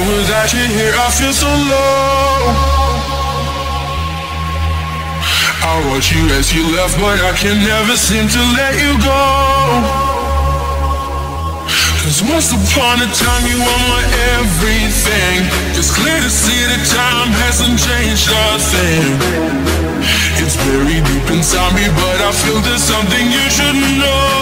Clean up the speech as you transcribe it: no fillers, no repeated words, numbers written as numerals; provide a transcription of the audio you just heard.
without you here, I feel so low. I watch you as you left, but I can never seem to let you go. Cause once upon a time you were my everything. It's clear to see that time hasn't changed a thing. It's buried deep inside me, but I feel there's something you should know.